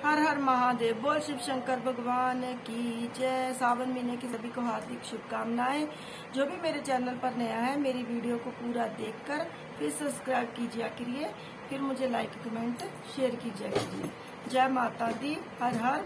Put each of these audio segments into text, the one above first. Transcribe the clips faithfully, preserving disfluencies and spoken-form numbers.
हर हर महादेव। बोल शिव शंकर भगवान की जय। सावन महीने की सभी को हार्दिक शुभकामनाएं। जो भी मेरे चैनल पर नया है, मेरी वीडियो को पूरा देखकर फिर सब्सक्राइब कीजिए करिए, फिर मुझे लाइक कमेंट शेयर कीजिए करिए। जय माता दी। हर हर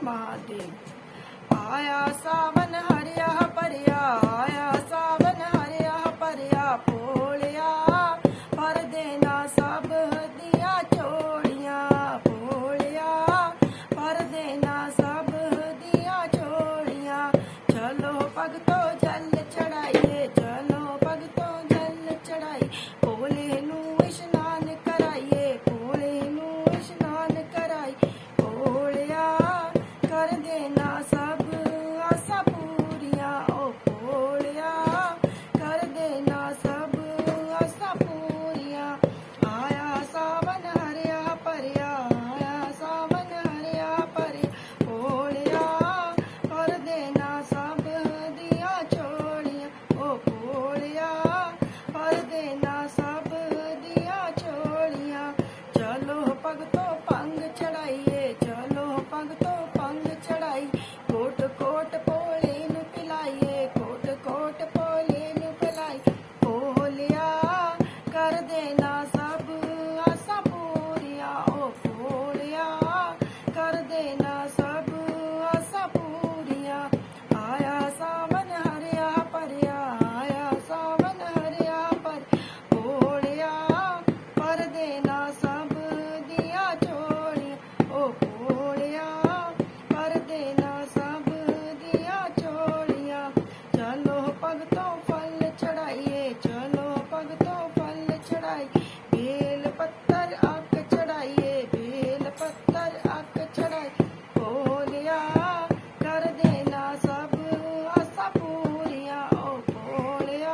महादेव। आया सावन हरिया परिया, आया सावन हरिया परिया, पोलिया भर देना सब दिया चोड़िया, पोलिया भर देना सब दिया चोड़िया। चलो भगतो जल चढ़ाइए, चलो भगतो जल चढ़ाई, भोले नू स्नान कराइए, भोले नू स्नान कराई, भोलिया कर देना सब आशा पूरिया, ओ भोलिया कर देना सब आशा पूरिया। आया सावन हरिया परिया, आया सावन हरिया परिया, भोलिया कर देना सब दिया चोड़िया, ओ भोलिया कर देना सब दिया चोड़िया। चलो भगतो पंग चढ़ाइए, चलो भगतो पंग चढ़ाई, कोट कोट पोले नु पिलाइए, कोट कोट पोले नु पिलाई, भोलिया कर देना सब आशा पूरिया, ओ भोलिया कर देना सब आशा पूरिया। आया सावन हरिया परिया, आया सावन हरिया पर, भोलिया कर देना सब दिया चोड़िया, ओ भोलिया कर देना सब दिया चोड़िया। चलो भगतो फल चढ़ाइए, चलो भगतो फल चढ़ाई, बेल पत्तर आक चढ़ाइए, बेल पत्तर आक चढ़ाई, भोलिया कर देना सब आशा पूरिया, ओ भोलिया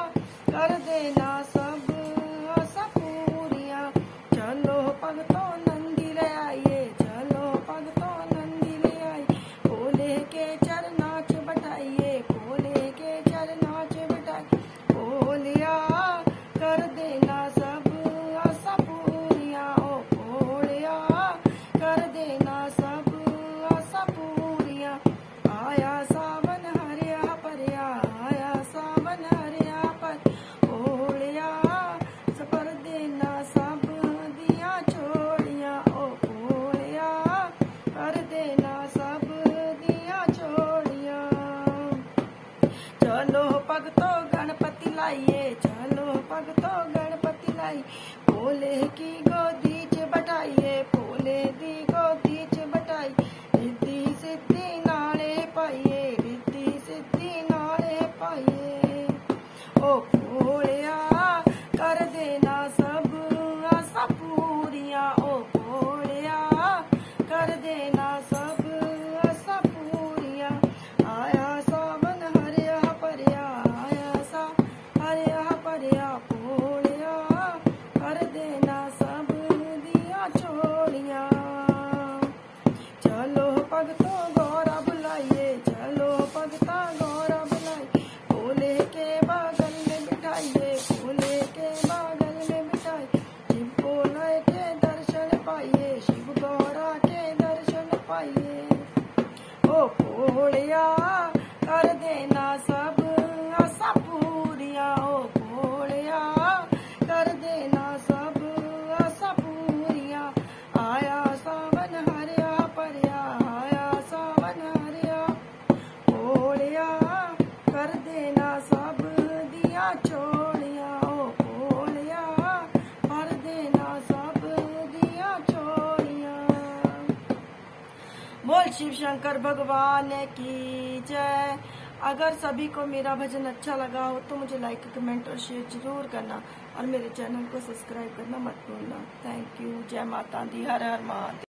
कर देना सब आशा पूरिया। चलो भगतो नंदी ले आइए, चलो भगतो नंदी ले आई, भोले के चरनाच बटाइए, भोले के चरनाच बटाई, भोलिया कर देना सब आशा पूरिया, ओ भोलिया कर देना सब आशा पूरिया। आया सावन हरिया परिया, आया सावन हरिया पर, भोलिया कर देना सब दिया चोड़िया, ओ भोलिया कर देना सब दिया चोड़िया। चलो भगतो गणपति लाइए, चलो भगतो गणपति लाई, भोले की गोदी च बटाइए, भोले दी गोदी च बटाई, रिद्धि सिद्धि नाले पाइए, रिद्धि सिद्धि नाले पाइए, ओ भोलिया कर देना सब आशा पूरिया, ओ भोलिया कर देना सब आशा पूरिया। आया सावन हरिया परिया, आया सा हरिया परिया, भोलिया कर देना सब दिया चोड़िया। चलो भगतो गौरा बुलाइए, चलो भगता गौरा बुलाई, भोले के बागल में बिठाइए, भोले के बागल में बिठाई, शिव भोले के दर्शन पाइए, शिव गौरा के दर्शन पाइए, ओ भोलिया कर देना सब आशा पूरिया, ओ भोलिया कर देना सब आशा पूरिया। आया सावन हरिया परिया, आया सावन हरिया, भोलिया कर देना सब दिया चोड़िया, ओ भोलिया कर देना सब दिया चोड़िया। बोल शिव शंकर भगवान की जय। अगर सभी को मेरा भजन अच्छा लगा हो तो मुझे लाइक कमेंट और शेयर जरूर करना, और मेरे चैनल को सब्सक्राइब करना मत भूलना। Thank you. जय माता दी। हर हर महादेव।